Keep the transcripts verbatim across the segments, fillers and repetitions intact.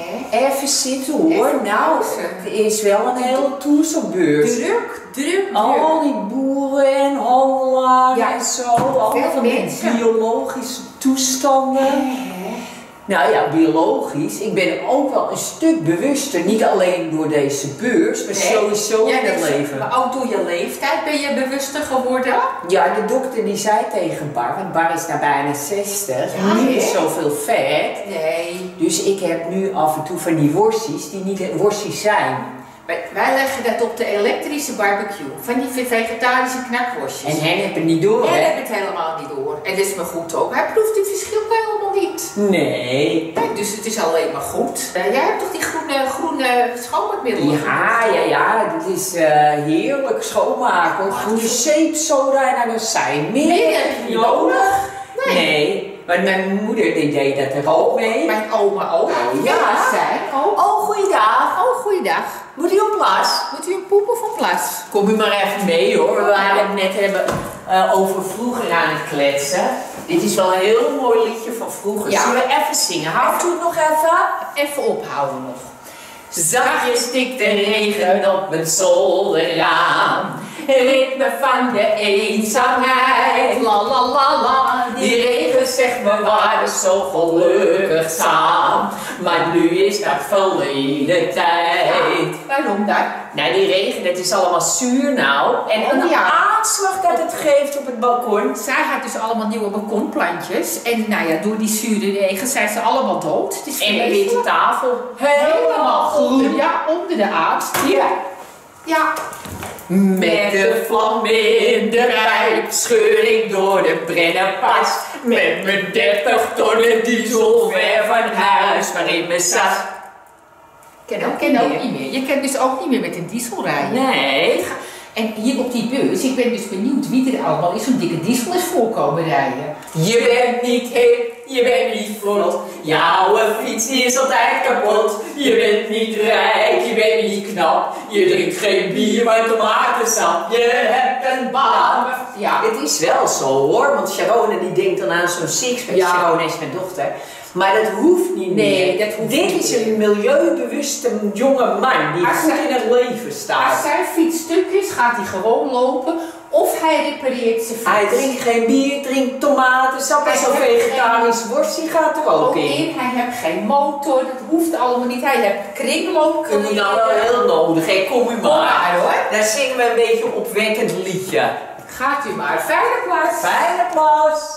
He? Even zitten hoor. Even nou, het is wel een hele toezelbeurs. Druk, druk, Al die boeren en handelaars ja. en zo. Allemaal van die biologische toestanden. He? Nou ja, biologisch. Ik ben ook wel een stuk bewuster. Niet alleen door deze beurs, maar nee. sowieso ja, in het leven. Maar ook door je leeftijd ben je bewuster geworden? Ja, de dokter die zei tegen Bar, want Bar is daar bijna zestig. Ja, niet he? zoveel vet. Nee. Dus ik heb nu af en toe van die worstjes die niet worstjes zijn. Wij, wij leggen dat op de elektrische barbecue. Van die vegetarische knakworstjes. En hen heb het niet door, En hè? heb het helemaal niet door. En dat is maar goed ook. Hij proeft het verschil helemaal niet. Nee. Kijk, dus het is alleen maar goed. Uh, jij hebt toch die groene, groene schoonmaakmiddelen? Ja, ja, ja. Dit is uh, heerlijk schoonmaken. Ja, Groene zeepsoda en dan zijn meer. Nee, heb je niet nodig. Nee. nee. Maar mijn moeder die deed dat er ook mee. Mijn oma ook. Ja. Ja, zij ook. Oh, goeiedag. Oh, goeiedag. Moet u op plas? Moet u een poep of een plas? Kom u maar even mee hoor. We waren het net hebben, uh, over vroeger aan het kletsen. Dit is wel een heel mooi liedje van vroeger. Ja. Zullen we even zingen? Houdt u het nog even? Even ophouden nog. Zachtjes stikt de regen op mijn zolderraam. Ritme van de eenzaamheid. La la la la. Die regen zegt me waren zo gelukkig samen. Maar nu is dat verleden tijd. Waarom dan? Nou, die regen, het is allemaal zuur nou. En een Oh, ja. aanslag dat het geeft op het balkon. Zij had dus allemaal nieuwe balkonplantjes. En nou ja, door die zure regen zijn ze allemaal dood. Het is En de vreselijk. witte tafel. Helemaal onder, ja, onder de aard. Ja. Ja. Met de vlam in de pijp scheur ik door de Brennerpas. Met mijn dertig tonnen diesel ver van huis, maar in mijn zak. Ken ook, ken ook niet meer. Je kent dus ook niet meer met een diesel rijden. Nee. En hier op die beurs, ik ben dus benieuwd wie er allemaal in zo'n dikke diesel is voorkomen rijden. Je bent niet hip, je bent niet vlot. Jouw fiets is altijd kapot. Je bent niet rijk, je bent niet knap. Je drinkt geen bier, maar tomatensap. Je hebt een baan. Ja. Het is wel zo hoor, want Sharona die denkt dan aan zo'n sixpack. Ja. Sharona is mijn dochter. Maar dat hoeft niet Nee, meer. dat hoeft Dit niet is meer. een milieubewuste jonge man die Als goed hij- in het leven Als staat. zijn fiets stuk is, gaat hij gewoon lopen of hij repareert zijn fiets. Hij drinkt geen bier, drinkt tomatensap en Hij zo'n heeft vegetarisch worstje gaat er ook ook in. in. Hij heeft geen motor, dat hoeft allemaal niet. Hij heeft kringloop. Kun je nou wel heel nodig, hè? Kom u Kom maar. maar hoor. Dan zingen we een beetje een opwekkend liedje. Gaat u maar. Veilig plaats. Fijne plaats.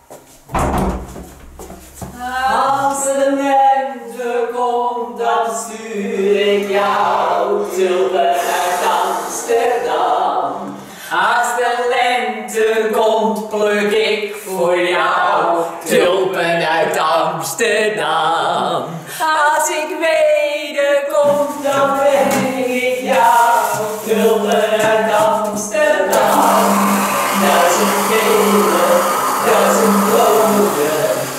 Als de lente komt, dan stuur ik jou tulpen uit Amsterdam. Als de lente komt, pluk ik voor jou tulpen uit Amsterdam. Als ik wederkom, dan breng ik jou tulpen uit Amsterdam. Duizend gele, duizend rode.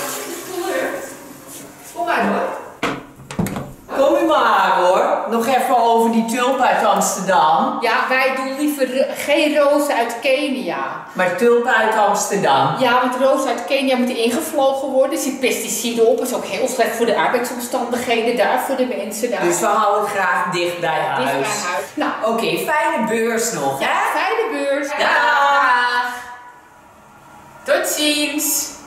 Kom maar hoor. Kom u maar hoor. Nog even over die tulp uit Amsterdam. Ja, wij doen liever ro- geen rozen uit Kenia. Maar tulpen uit Amsterdam. Ja, want rozen uit Kenia moeten ingevlogen worden. Er zit pesticiden op. Dat is ook heel slecht voor de arbeidsomstandigheden daar, voor de mensen daar. Dus we houden het graag dicht bij huis. Dicht bij huis. Nou, Oké, fijne beurs nog, hè? fijne beurs. Dag. Tot ziens.